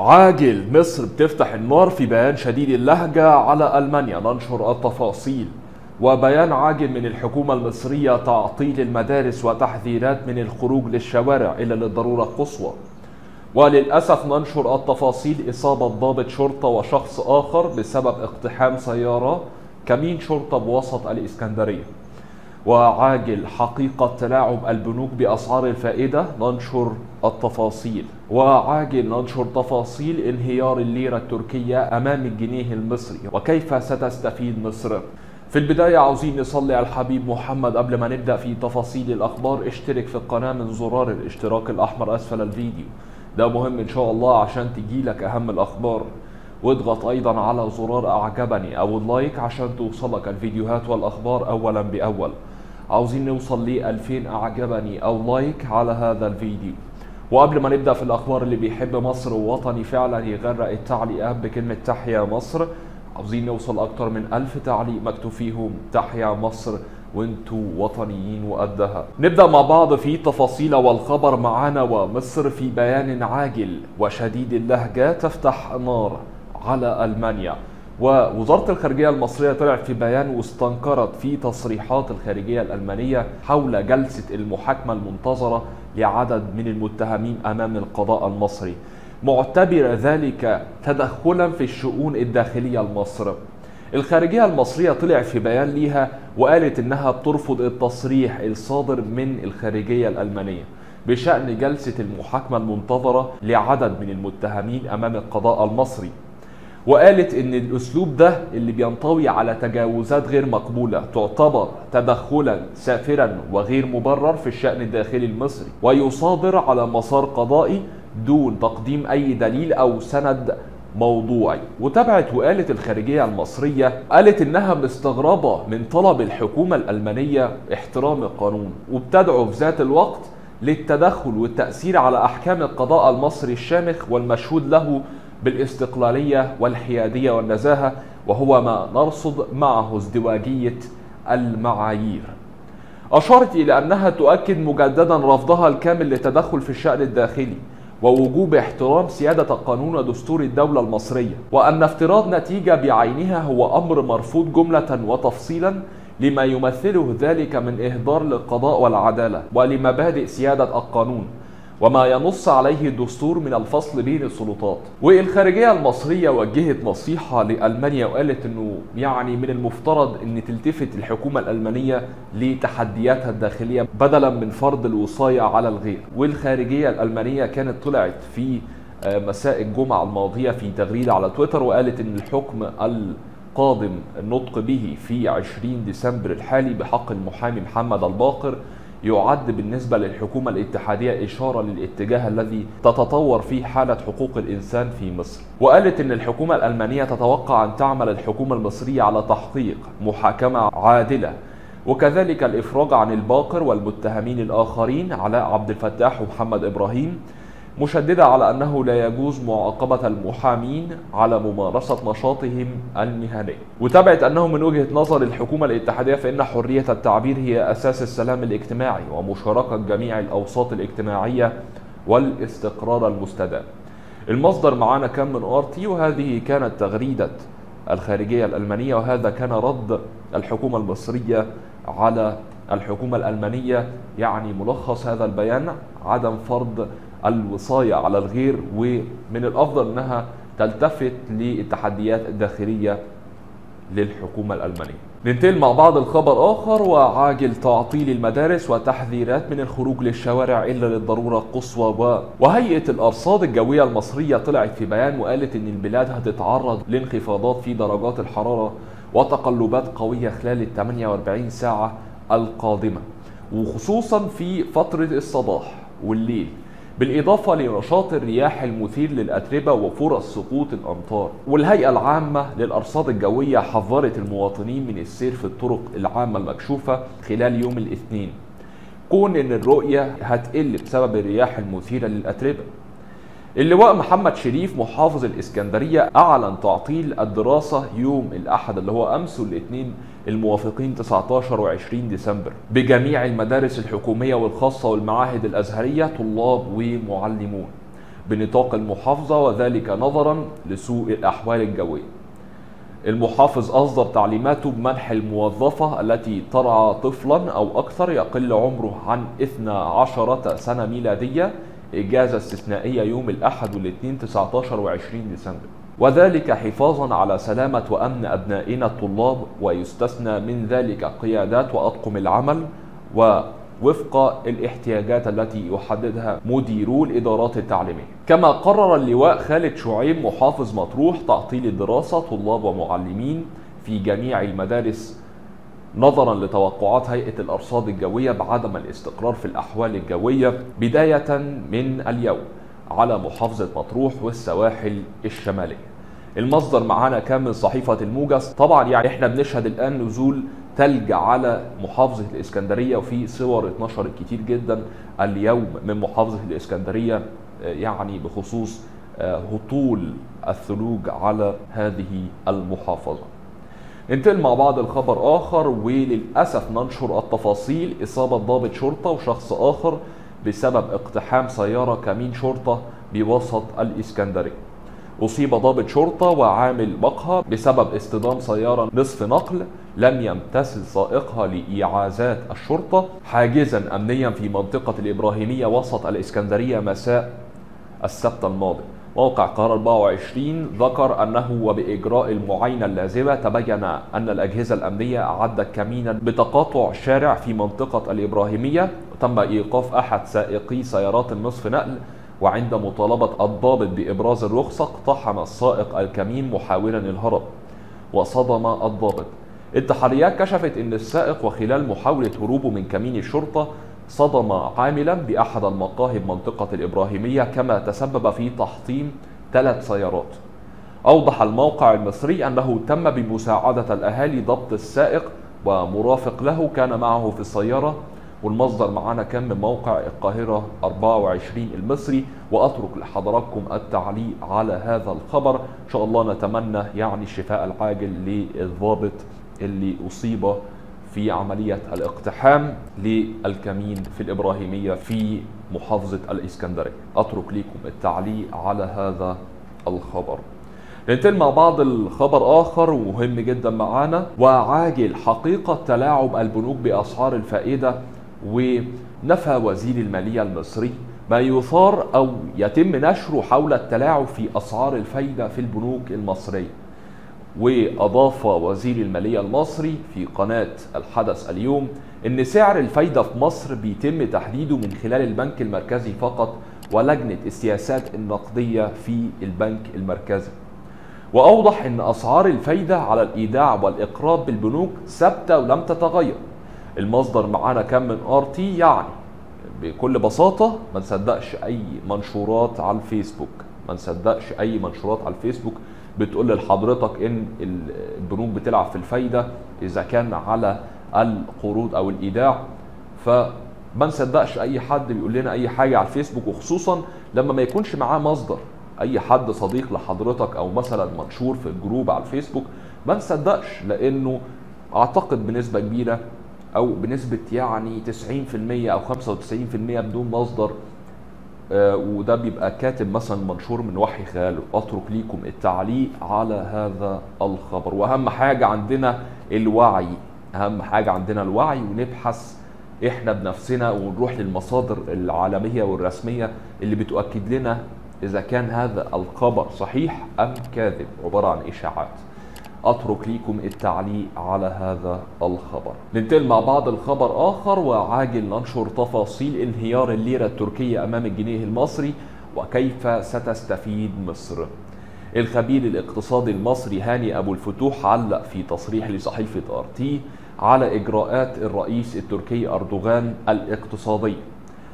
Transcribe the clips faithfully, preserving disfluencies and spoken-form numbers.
عاجل مصر بتفتح النار في بيان شديد اللهجة على ألمانيا، ننشر التفاصيل. وبيان عاجل من الحكومة المصرية تعطيل المدارس وتحذيرات من الخروج للشوارع إلا للضرورة القصوى. وللأسف ننشر التفاصيل: إصابة ضابط شرطة وشخص آخر بسبب اقتحام سيارة كمين شرطة بوسط الإسكندرية. وعاجل حقيقة تلاعب البنوك بأسعار الفائدة، ننشر التفاصيل. وعاجل ننشر تفاصيل انهيار الليرة التركية أمام الجنيه المصري وكيف ستستفيد مصر. في البداية عاوزين نصلي على الحبيب محمد. قبل ما نبدأ في تفاصيل الأخبار اشترك في القناة من زرار الاشتراك الأحمر أسفل الفيديو، ده مهم إن شاء الله عشان تجيلك أهم الأخبار. واضغط أيضا على زرار أعجبني أو اللايك عشان توصلك الفيديوهات والأخبار أولا بأول. عاوزين نوصل ل ألفين أعجبني أو لايك على هذا الفيديو. وقبل ما نبدأ في الأخبار، اللي بيحب مصر ووطني فعلا يغرق التعليقات بكلمة تحيا مصر. عاوزين نوصل أكتر من ألف تعليق مكتوب فيهم تحيا مصر وانتوا وطنيين وقدها. نبدأ مع بعض في تفاصيل والخبر معانا. ومصر في بيان عاجل وشديد اللهجة تفتح نار على ألمانيا. ووزارة الخارجية المصرية طلعت في بيان واستنكرت في تصريحات الخارجية الألمانية حول جلسة المحاكمة المنتظرة لعدد من المتهمين أمام القضاء المصري، معتبر ذلك تدخلا في الشؤون الداخلية لمصر. الخارجية المصرية طلع في بيان ليها وقالت إنها بترفض التصريح الصادر من الخارجية الألمانية بشأن جلسة المحاكمة المنتظرة لعدد من المتهمين أمام القضاء المصري. وقالت ان الاسلوب ده اللي بينطوي على تجاوزات غير مقبولة تعتبر تدخلا سافرا وغير مبرر في الشأن الداخلي المصري، ويصادر على مسار قضائي دون تقديم اي دليل او سند موضوعي. وتابعت وقالت الخارجية المصرية، قالت انها مستغربة من طلب الحكومة الألمانية احترام القانون، وبتدعو في ذات الوقت للتدخل والتأثير على احكام القضاء المصري الشامخ والمشهود له بالاستقلالية والحيادية والنزاهة، وهو ما نرصد معه ازدواجية المعايير. أشارت إلى أنها تؤكد مجددا رفضها الكامل للتدخل في الشأن الداخلي ووجوب احترام سيادة القانون ودستور الدولة المصرية، وأن افتراض نتيجة بعينها هو أمر مرفوض جملة وتفصيلا لما يمثله ذلك من إهدار للقضاء والعدالة ولمبادئ سيادة القانون وما ينص عليه الدستور من الفصل بين السلطات. والخارجية المصرية وجهت نصيحة لألمانيا وقالت انه يعني من المفترض ان تلتفت الحكومة الألمانية لتحدياتها الداخلية بدلا من فرض الوصاية على الغير. والخارجية الألمانية كانت طلعت في مساء الجمعة الماضية في تغريدة على تويتر وقالت ان الحكم القادم النطق به في عشرين ديسمبر الحالي بحق المحامي محمد الباقر يعد بالنسبة للحكومة الاتحادية إشارة للاتجاه الذي تتطور فيه حالة حقوق الإنسان في مصر. وقالت إن الحكومة الألمانية تتوقع أن تعمل الحكومة المصرية على تحقيق محاكمة عادلة، وكذلك الإفراج عن الباقر والمتهمين الآخرين علاء عبد الفتاح ومحمد إبراهيم، مشددة على أنه لا يجوز معاقبة المحامين على ممارسة نشاطهم المهني. وتابعت أنه من وجهة نظر الحكومة الاتحادية فإن حرية التعبير هي أساس السلام الاجتماعي ومشاركة جميع الأوساط الاجتماعية والاستقرار المستدام. المصدر معانا كان من آرتي، وهذه كانت تغريدة الخارجية الألمانية، وهذا كان رد الحكومة المصرية على الحكومة الألمانية. يعني ملخص هذا البيان: عدم فرض الوصاية على الغير، ومن الأفضل أنها تلتفت للتحديات الداخلية للحكومة الألمانية. ننتقل مع بعض الخبر آخر. وعاجل تعطيل المدارس وتحذيرات من الخروج للشوارع إلا للضرورة القصوى. وهيئة الأرصاد الجوية المصرية طلعت في بيان وقالت إن البلاد هتتعرض لانخفاضات في درجات الحرارة وتقلبات قوية خلال ال ثمانية وأربعين ساعة القادمة، وخصوصا في فترة الصباح والليل، بالإضافة لنشاط الرياح المثير للأتربة وفرص سقوط الأمطار. والهيئة العامة للأرصاد الجوية حذرت المواطنين من السير في الطرق العامة المكشوفة خلال يوم الاثنين، كون إن الرؤية هتقل بسبب الرياح المثيرة للأتربة. اللواء محمد شريف محافظ الإسكندرية أعلن تعطيل الدراسة يوم الأحد اللي هو أمس والاثنين الموافقين تسعة عشر وعشرين ديسمبر بجميع المدارس الحكومية والخاصة والمعاهد الأزهرية طلاب ومعلمون. بنطاق المحافظة، وذلك نظرا لسوء الأحوال الجوية. المحافظ أصدر تعليماته بمنح الموظفة التي ترعى طفلا أو أكثر يقل عمره عن اثنتي عشرة سنة ميلادية إجازة استثنائية يوم الأحد والاثنين تسعة عشر وعشرين ديسمبر، وذلك حفاظا على سلامة وأمن أبنائنا الطلاب، ويستثنى من ذلك قيادات وأطقم العمل ووفق الاحتياجات التي يحددها مديرو الإدارات التعليمية. كما قرر اللواء خالد شعيب محافظ مطروح تعطيل الدراسة طلاب ومعلمين في جميع المدارس نظرا لتوقعات هيئة الأرصاد الجوية بعدم الاستقرار في الأحوال الجوية بداية من اليوم على محافظة مطروح والسواحل الشمالية. المصدر معانا كان من صحيفة الموجز. طبعا يعني احنا بنشهد الآن نزول ثلج على محافظة الإسكندرية، وفي صور اتنشرت كتير جدا اليوم من محافظة الإسكندرية يعني بخصوص هطول الثلوج على هذه المحافظة. ننتقل مع بعض الخبر آخر، وللأسف ننشر التفاصيل. إصابة ضابط شرطة وشخص آخر بسبب اقتحام سيارة كمين شرطة بوسط الإسكندرية. أصيب ضابط شرطة وعامل مقهى بسبب اصطدام سيارة نصف نقل لم يمتثل سائقها لإعازات الشرطة حاجزا أمنيا في منطقة الإبراهيمية وسط الإسكندرية مساء السبت الماضي. موقع قرار أربعة وعشرين ذكر أنه وبإجراء المعاينة اللازمة تبين أن الأجهزة الأمنية أعدت كمينا بتقاطع شارع في منطقة الإبراهيمية، وتم إيقاف أحد سائقي سيارات النصف نقل، وعند مطالبة الضابط بإبراز الرخصة اقتحم السائق الكمين محاولا الهرب وصدم الضابط. التحريات كشفت أن السائق وخلال محاولة هروبه من كمين الشرطة صدم عاملا بأحد المقاهي بمنطقة الإبراهيمية، كما تسبب في تحطيم ثلاث سيارات. أوضح الموقع المصري أنه تم بمساعدة الأهالي ضبط السائق ومرافق له كان معه في السيارة. والمصدر معنا كان من موقع القاهرة أربعة وعشرين المصري. وأترك لحضراتكم التعليق على هذا الخبر. إن شاء الله نتمنى يعني الشفاء العاجل للضابط اللي أصيب في عملية الاقتحام للكمين في الإبراهيمية في محافظة الإسكندرية. أترك لكم التعليق على هذا الخبر. ننتقل مع بعض الخبر آخر ومهم جدا معانا، وعاجل حقيقة تلاعب البنوك بأسعار الفائدة. ونفى وزير المالية المصري ما يثار أو يتم نشره حول التلاعب في أسعار الفائدة في البنوك المصرية. وأضاف وزير المالية المصري في قناة الحدث اليوم أن سعر الفايدة في مصر بيتم تحديده من خلال البنك المركزي فقط ولجنة السياسات النقدية في البنك المركزي. وأوضح أن أسعار الفايدة على الإيداع والإقراض بالبنوك ثابتة ولم تتغير. المصدر معانا كان من ار تي. يعني بكل بساطة ما نصدقش أي منشورات على الفيسبوك، ما نصدقش أي منشورات على الفيسبوك بتقول لحضرتك ان البنوك بتلعب في الفايده اذا كان على القروض او الايداع. فما نصدقش اي حد بيقول لنا اي حاجه على الفيسبوك، وخصوصا لما ما يكونش معاه مصدر. اي حد صديق لحضرتك او مثلا منشور في الجروب على الفيسبوك ما نصدقش، لانه اعتقد بنسبه كبيره او بنسبه يعني تسعين في المية او خمسة وتسعين في المية بدون مصدر. آه وده بيبقى كاتب مثلا منشور من وحي خياله. اترك ليكم التعليق على هذا الخبر. واهم حاجه عندنا الوعي، اهم حاجه عندنا الوعي، ونبحث احنا بنفسنا ونروح للمصادر العالميه والرسميه اللي بتؤكد لنا اذا كان هذا الخبر صحيح ام كاذب، عباره عن اشاعات. اترك ليكم التعليق على هذا الخبر. ننتقل مع بعض الخبر اخر، وعاجل ننشر تفاصيل انهيار الليره التركيه امام الجنيه المصري وكيف ستستفيد مصر. الخبير الاقتصادي المصري هاني ابو الفتوح علق في تصريح لصحيفه ار تي على اجراءات الرئيس التركي اردوغان الاقتصاديه،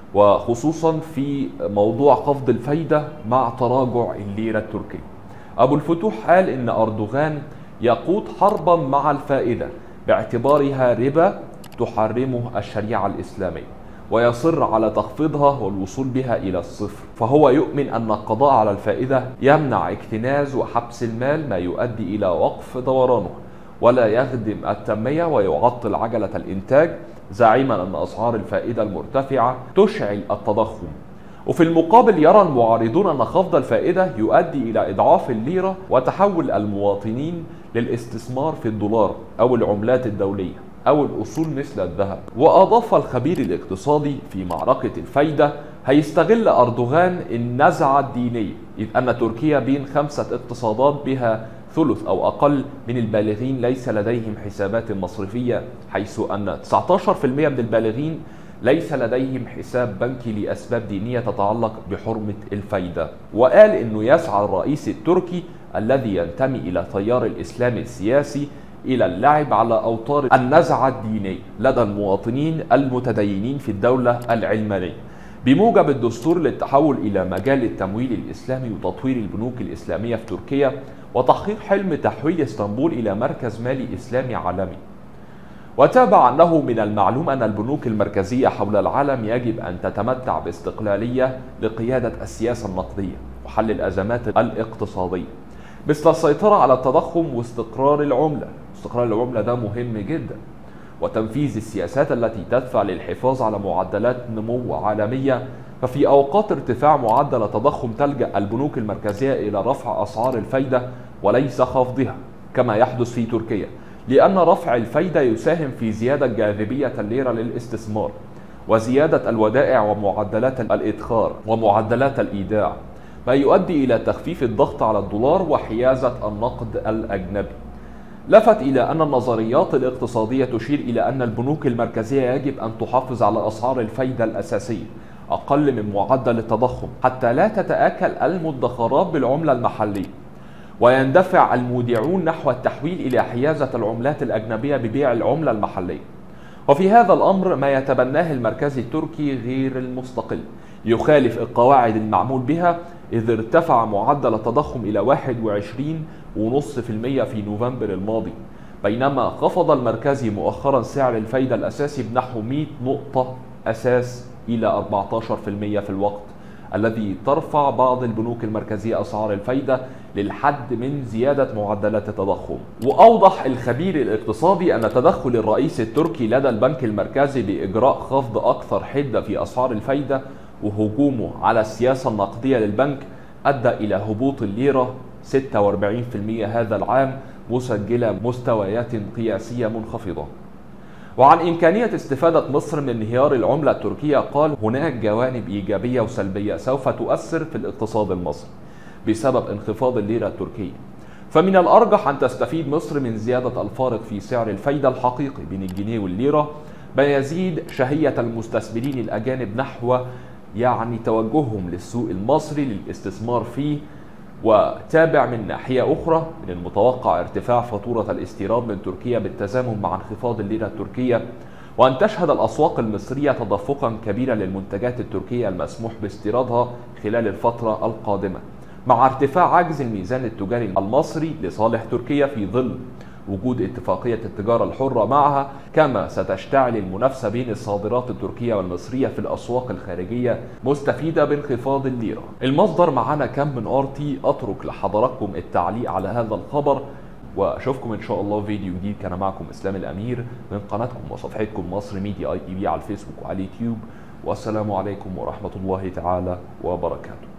وخصوصا في موضوع خفض الفايده مع تراجع الليره التركيه. ابو الفتوح قال ان اردوغان يقود حربا مع الفائده باعتبارها ربا تحرمه الشريعه الاسلاميه، ويصر على تخفيضها والوصول بها الى الصفر. فهو يؤمن ان القضاء على الفائده يمنع اكتناز وحبس المال ما يؤدي الى وقف دورانه، ولا يخدم التنميه ويعطل عجله الانتاج، زاعما ان اسعار الفائده المرتفعه تشعل التضخم. وفي المقابل يرى المعارضون أن خفض الفائدة يؤدي إلى إضعاف الليرة وتحول المواطنين للاستثمار في الدولار أو العملات الدولية أو الأصول مثل الذهب. وأضاف الخبير الاقتصادي في معركة الفايدة هيستغل أردوغان النزعة الدينية، إذ أن تركيا بين خمسة اقتصادات بها ثلث أو أقل من البالغين ليس لديهم حسابات مصرفية، حيث أن تسعة عشر بالمئة من البالغين ليس لديهم حساب بنكي لأسباب دينية تتعلق بحرمة الفايدة. وقال أنه يسعى الرئيس التركي الذي ينتمي إلى تيار الإسلام السياسي إلى اللعب على أوتار النزعة الدينية لدى المواطنين المتدينين في الدولة العلمانية بموجب الدستور للتحول إلى مجال التمويل الإسلامي وتطوير البنوك الإسلامية في تركيا وتحقيق حلم تحويل اسطنبول إلى مركز مالي إسلامي عالمي. وتابع أنه من المعلوم أن البنوك المركزية حول العالم يجب أن تتمتع باستقلالية لقيادة السياسة النقدية وحل الأزمات الاقتصادية مثل السيطرة على التضخم واستقرار العملة. استقرار العملة ده مهم جدا، وتنفيذ السياسات التي تدفع للحفاظ على معدلات نمو عالمية. ففي أوقات ارتفاع معدل التضخم تلجأ البنوك المركزية إلى رفع أسعار الفايدة وليس خفضها كما يحدث في تركيا، لأن رفع الفايدة يساهم في زيادة جاذبية الليرة للاستثمار وزيادة الودائع ومعدلات الإدخار ومعدلات الإيداع، ما يؤدي إلى تخفيف الضغط على الدولار وحيازة النقد الأجنبي. لفت إلى أن النظريات الاقتصادية تشير إلى أن البنوك المركزية يجب أن تحافظ على أسعار الفايدة الأساسية أقل من معدل التضخم حتى لا تتآكل المدخرات بالعملة المحلية، ويندفع المودعون نحو التحويل إلى حيازة العملات الأجنبية ببيع العملة المحلية. وفي هذا الأمر ما يتبناه المركزي التركي غير المستقل يخالف القواعد المعمول بها، إذ ارتفع معدل التضخم إلى واحد وعشرين فاصلة خمسة بالمئة في نوفمبر الماضي، بينما خفض المركزي مؤخرا سعر الفايدة الأساسي بنحو مئة نقطة أساس إلى أربعة عشر بالمئة في الوقت الذي ترفع بعض البنوك المركزية أسعار الفايدة للحد من زيادة معدلات التضخم. وأوضح الخبير الاقتصادي أن تدخل الرئيس التركي لدى البنك المركزي بإجراء خفض أكثر حدة في أسعار الفايدة وهجومه على السياسة النقدية للبنك أدى إلى هبوط الليرة ستة وأربعين بالمئة هذا العام، مسجلة مستويات قياسية منخفضة. وعن إمكانية استفادة مصر من انهيار العملة التركية قال: هناك جوانب إيجابية وسلبية سوف تؤثر في الاقتصاد المصري بسبب انخفاض الليرة التركية، فمن الأرجح أن تستفيد مصر من زيادة الفارق في سعر الفايدة الحقيقي بين الجنيه والليرة، ما يزيد شهية المستثمرين الأجانب نحو يعني توجههم للسوق المصري للاستثمار فيه. وتابع من ناحية أخرى من المتوقع ارتفاع فاتورة الاستيراد من تركيا بالتزامن مع انخفاض الليرة التركية، وأن تشهد الأسواق المصرية تدفقا كبيرا للمنتجات التركية المسموح باستيرادها خلال الفترة القادمة، مع ارتفاع عجز الميزان التجاري المصري لصالح تركيا في ظل وجود اتفاقية التجارة الحرة معها، كما ستشتعل المنافسة بين الصادرات التركية والمصرية في الأسواق الخارجية مستفيدة بانخفاض الليرة. المصدر معنا كان من ار تي. أترك لحضراتكم التعليق على هذا الخبر، وأشوفكم إن شاء الله فيديو جديد. كان معكم إسلام الأمير من قناتكم وصفحتكم مصر ميديا اي تي في على الفيسبوك وعلى اليوتيوب، والسلام عليكم ورحمة الله تعالى وبركاته.